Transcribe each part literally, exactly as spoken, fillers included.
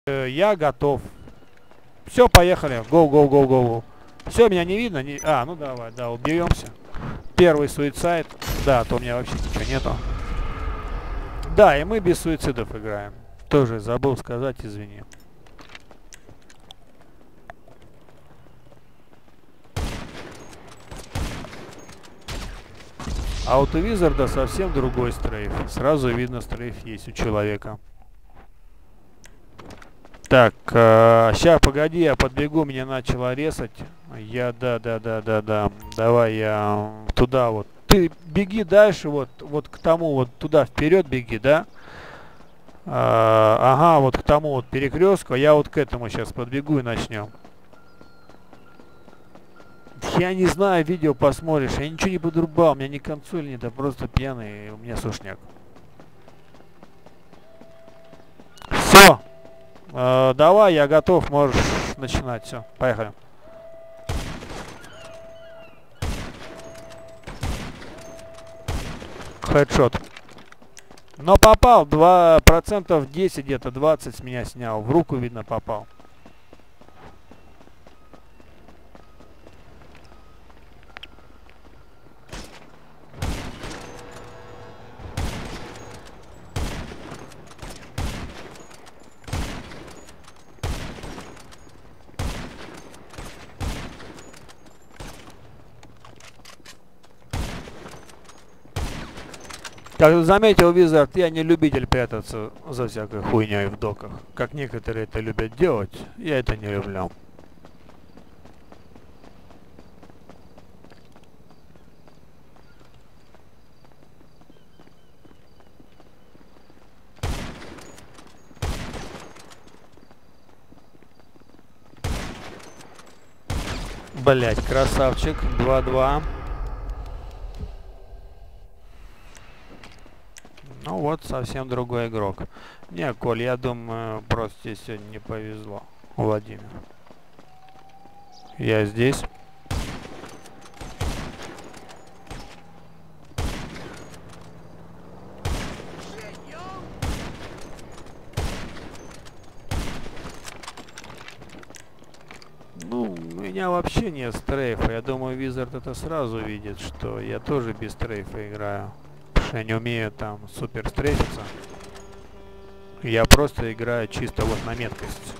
Я готов. Все, поехали. Гоу, гоу, гоу, гоу. Все, меня не видно? Не... А, ну давай, да, убьемся. Первый суицид. Да, то у меня вообще ничего нету. Да, и мы без суицидов играем. Тоже забыл сказать, извини. А вот у Визарда совсем другой стрейф. Сразу видно, стрейф есть у человека. Так, э, ща, погоди, я подбегу, меня начало резать. Я, да, да, да, да, да. Давай я туда вот. Ты беги дальше, вот, вот к тому, вот туда вперед беги, да? А, ага, вот к тому вот перекрестку. Я вот к этому сейчас подбегу и начнем. Я не знаю, видео посмотришь. Я ничего не подрубал, у меня ни консоль нет, а просто пьяный, у меня сушняк. Все. Э, давай, я готов, можешь начинать. Все, поехали. Хедшот. Но попал, два процента десять где-то, двадцать с меня снял. В руку, видно, попал. Как ты заметил, Визард, я не любитель прятаться за всякой хуйней в доках. Как некоторые это любят делать, я это не люблю. Блять, красавчик. два-два. Ну вот, совсем другой игрок. Не, Коль, я думаю, просто тебе сегодня не повезло, Владимир. Я здесь. Ну, у меня вообще нет стрейфа. Я думаю, Визард это сразу видит, что я тоже без стрейфа играю. Потому что я не умею там супер стрейфиться. Я просто играю чисто вот на меткость.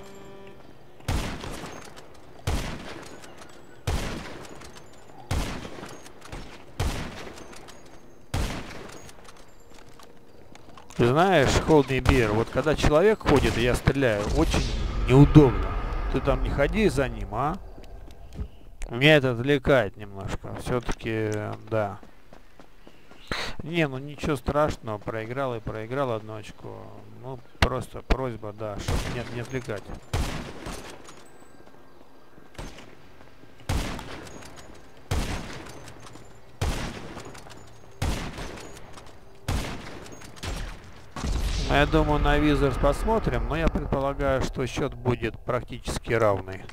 Ты знаешь, Hold Me Beer, вот когда человек ходит и я стреляю, очень неудобно. Ты там не ходи за ним, а? Меня это отвлекает немножко. Все-таки, да. Не, ну ничего страшного, проиграл и проиграл одну очку. Ну, просто просьба, да, чтобы меня не отвлекать. Ну, я думаю, на Визард посмотрим, но я предполагаю, что счет будет практически равный.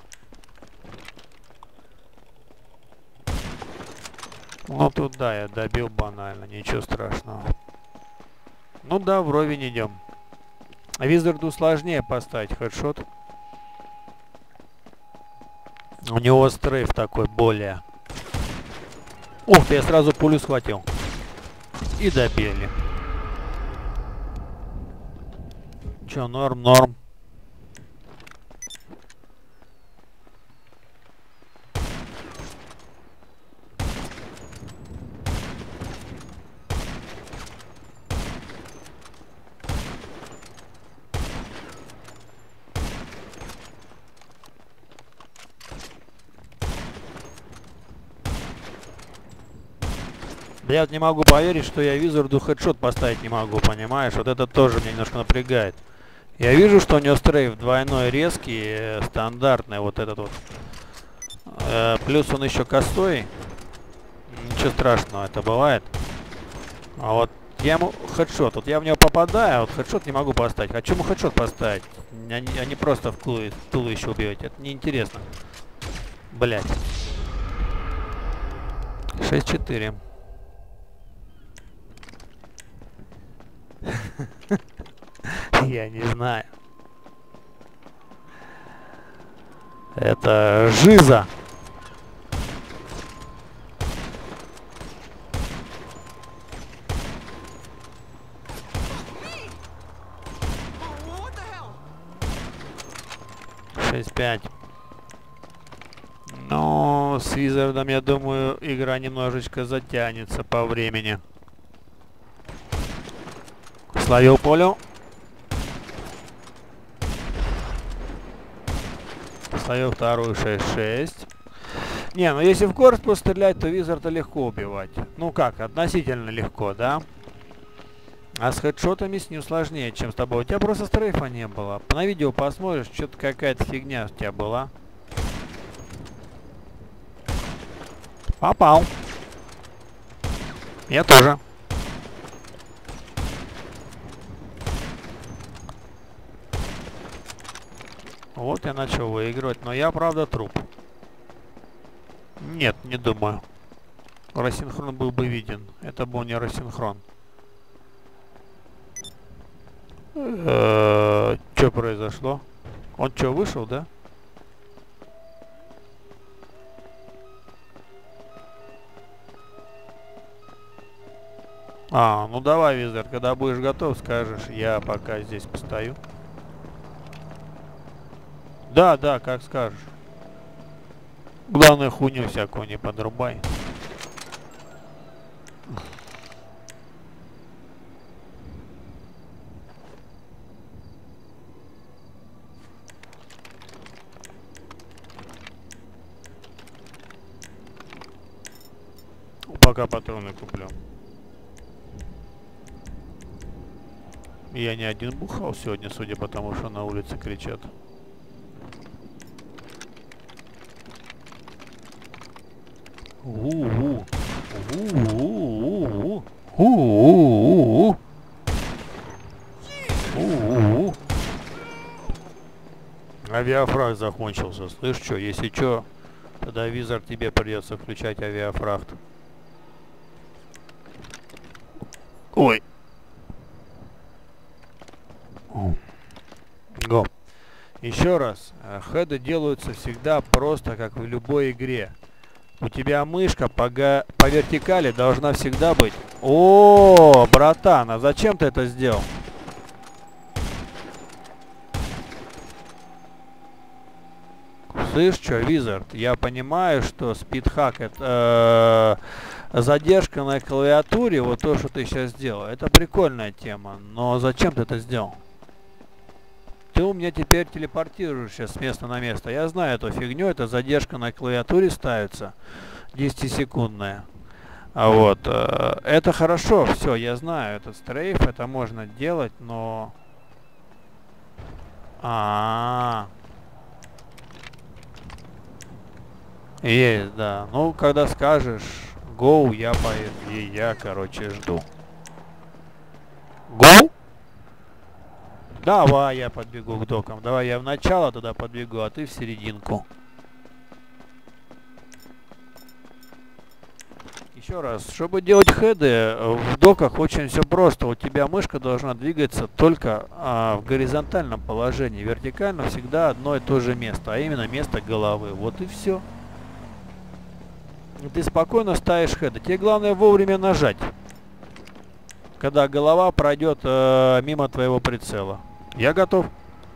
Ну, тут, да, я добил банально, ничего страшного. Ну да, вровень идем. Визарду сложнее поставить хедшот. У него стрейф такой более. Ух ты, я сразу пулю схватил. И добили. Че, норм, норм. Я вот не могу поверить, что я Визарду хедшот поставить не могу, понимаешь? Вот это тоже меня немножко напрягает. Я вижу, что у него стрейф двойной резкий, э, стандартный вот этот вот. Э, плюс он еще косой. Ничего страшного, это бывает. А вот я ему хедшот, вот я в него попадаю, а вот хедшот не могу поставить. Хочу ему хедшот поставить, а не, а не просто в туловище убивать. Это неинтересно. Блять. шесть-четыре. Я не знаю. Это жиза. шесть пять. Но с Визардом, я думаю, игра немножечко затянется по времени. Словил полю. Словил вторую шесть шесть. Не, ну если в корпус стрелять, то Визарда легко убивать. Ну как, относительно легко, да? А с хедшотами с ним сложнее, чем с тобой. У тебя просто стрейфа не было. На видео посмотришь, что-то какая-то фигня у тебя была. Попал. Я тоже. Вот я начал выигрывать, но я, правда, труп. Нет, не думаю. Рассинхрон был бы виден. Это был не рассинхрон. Что произошло? Он что, вышел, да? А, ну давай, Визард, когда будешь готов, скажешь. Я пока здесь постою. Да, да, как скажешь. Главное, хуйню всякую не подрубай. Пока патроны куплю. Я не один бухал сегодня, судя по тому, что на улице кричат. У-у-у. У-у-у. У-у-у. У-у-у. Авиафрахт закончился. Слышь, что, если что, тогда Визард тебе придется включать авиафрахт. Ой. Го. Еще раз. Хеды делаются всегда просто, как в любой игре. У тебя мышка по, по вертикали должна всегда быть. О, братан, а зачем ты это сделал? Слышь, что, Визард, я понимаю, что спидхак это э, задержка на клавиатуре, вот то, что ты сейчас сделал. Это прикольная тема, но зачем ты это сделал? Ты у меня теперь телепортируешься с места на место. Я знаю эту фигню, это задержка на клавиатуре ставится, десятисекундная. А вот, э, это хорошо, все, я знаю, этот стрейф, это можно делать, но... А-а-а. Есть, да. Ну, когда скажешь go, я поеду. И я, короче, жду. Go? Давай я подбегу к докам. Давай я в начало туда подбегу, а ты в серединку. Еще раз, чтобы делать хеды, в доках очень все просто. У тебя мышка должна двигаться только а, в горизонтальном положении. Вертикально всегда одно и то же место, а именно место головы. Вот и все. Ты спокойно ставишь хеды. Тебе главное вовремя нажать, когда голова пройдет э, мимо твоего прицела. Я готов.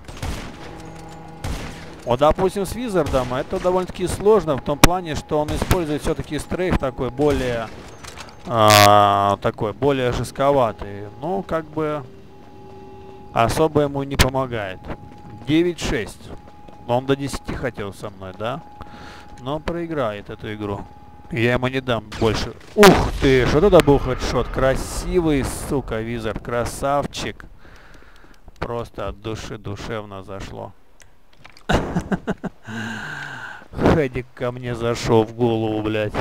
Вот, допустим, с Визардом это довольно-таки сложно в том плане, что он использует все-таки стрейф такой более э, такой более жестковатый. Ну, как бы особо ему не помогает. девять шесть. Он до десяти хотел со мной, да? Но он проиграет эту игру. Я ему не дам больше. Ух ты, что это был хедшот? Красивый, сука, Визард, красавчик. Просто от души душевно зашло. Хедик ко мне зашел в голову, блядь.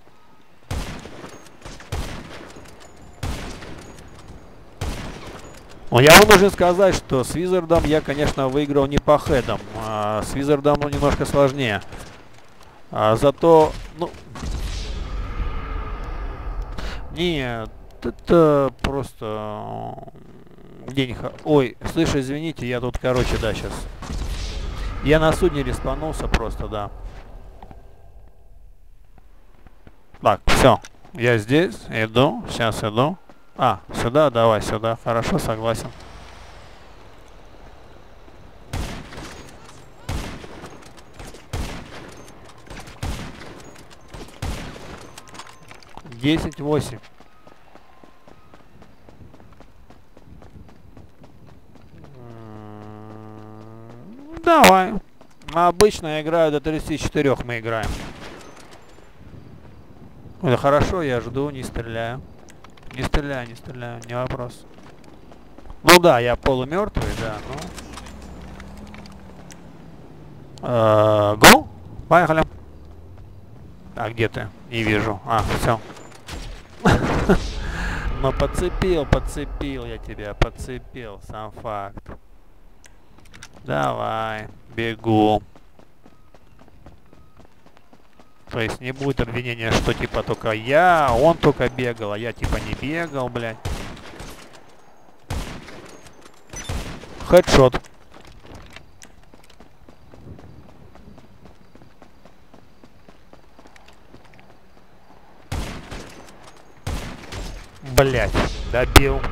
Но я вам должен сказать, что с Визардом я, конечно, выиграл не по хедам. А с Визардом ну, немножко сложнее. А зато, ну... Нет, это просто день... Ой, слышь, извините, я тут, короче, да, сейчас. Я на судне респанулся просто, да. Так, все. Я здесь, иду, сейчас иду. А, сюда, давай сюда. Хорошо, согласен. десять восемь. Давай. Обычно я играю до тридцати четырёх, мы играем. Это хорошо, я жду, не стреляю. Не стреляю, не стреляю, не вопрос. Ну да, я полумертвый, да, ну. Го? Поехали. А где ты? Не вижу. А, все. Ну подцепил, подцепил я тебя, подцепил, сам факт. Давай, бегу. То есть не будет обвинения, что типа только я, он только бегал, а я типа не бегал, блядь. Хедшот. Блядь, добил.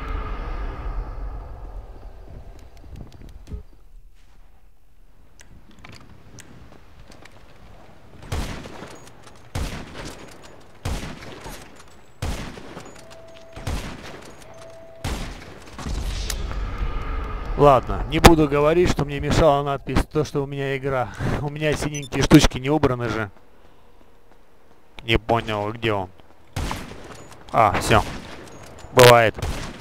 Ладно, не буду говорить, что мне мешала надпись, то, что у меня игра. У меня синенькие штучки не убраны же. Не понял, где он. А, все. Бывает.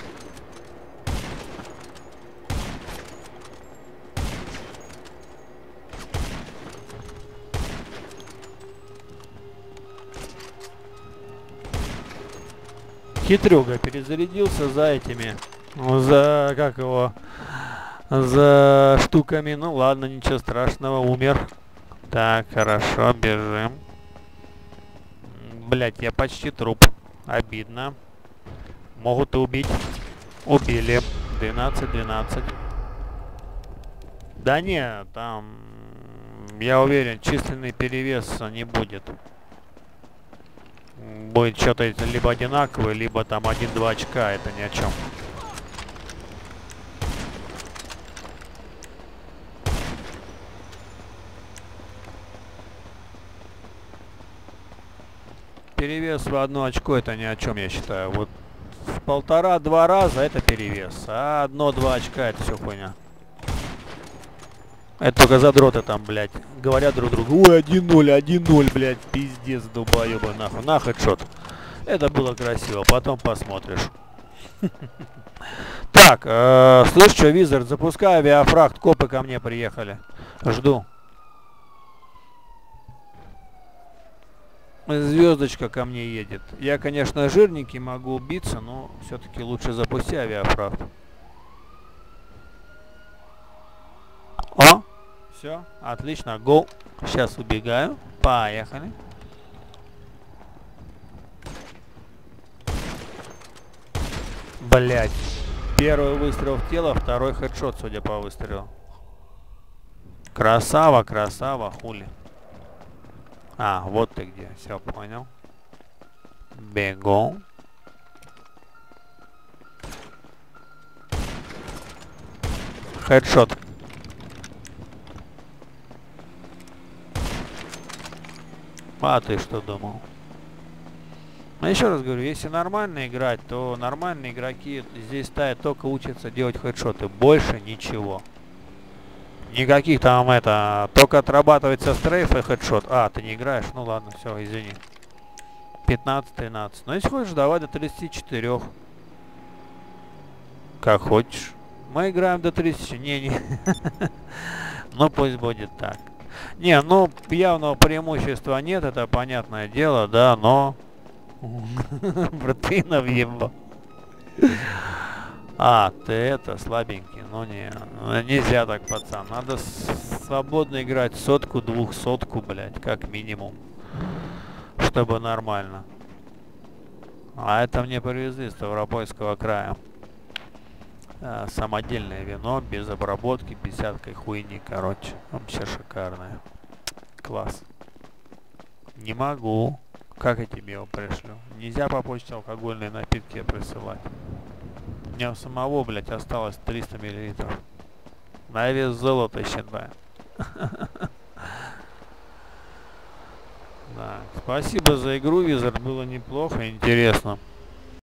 Хитрюга перезарядился за этими. За, как его... За штуками. Ну ладно, ничего страшного, умер. Так, хорошо, бежим. Блять, я почти труп. Обидно. Могут и убить. Убили. двенадцать двенадцать. Да не, там... Я уверен, численный перевес не будет. Будет что-то либо одинаковый, либо там один-два очка. Это ни о чем. Перевес в одно очко это ни о чем, я считаю. Вот в полтора-два раза это перевес, а одно-два очка это все хуйня. Это только задроты там, блядь, говорят друг другу: ой, один ноль, один ноль, блядь, пиздец, долбоёбы, нахуй, на хедшот. Это было красиво, потом посмотришь. Так, слышь, что, Визард, запускай авиафрахт, копы ко мне приехали. Жду. Звездочка ко мне едет. Я, конечно, жирненький, могу убиться, но все-таки лучше запусти авиафрахт. О, все, отлично, го. Сейчас убегаю. Поехали. Блять. Первый выстрел в тело, второй хедшот, судя по выстрелу. Красава, красава, хули. А, вот ты где, все, понял. Бегу. Хедшот. А ты что думал? Ну, еще раз говорю, если нормально играть, то нормальные игроки здесь ставят, только учатся делать хедшоты. Больше ничего. Никаких там это, только отрабатывается стрейф и хедшот. А, ты не играешь? Ну ладно, все, извини. пятнадцать тринадцать. Ну если хочешь, давай до тридцати четырёх. Как хочешь. Мы играем до тридцати. Не-не. Ну пусть будет так. Не, ну явного преимущества нет, это понятное дело, да, но... Братвина въебал. А, ты это, слабенький. Ну не, нельзя так, пацан. Надо свободно играть сотку, двухсотку, блядь, как минимум. Чтобы нормально. А это мне привезли с Ставропольского края. А, самодельное вино, без обработки, без всякой хуйни, короче. Вообще шикарное. Класс. Не могу. Как я тебе его пришлю? Нельзя по почте алкогольные напитки присылать. У меня у самого, блядь, осталось триста миллилитров. На вес золота, считай. Да. Спасибо за игру, Визард. Было неплохо, интересно.